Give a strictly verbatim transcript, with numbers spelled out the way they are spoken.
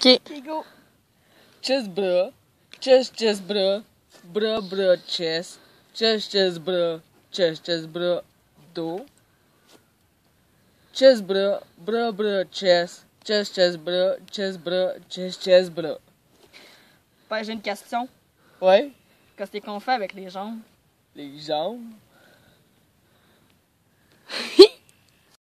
Ok. Ok, go. Chest bras, chest chest bras, bras bras chest, chest chest bras, chest chest bras dos. Chest bras, bras bras chest, chest chest bras, chest bras, chest chest bras. Ben, j'ai une question. Ouais, Qu'est-ce qu'on fait avec les jambes? les jambes.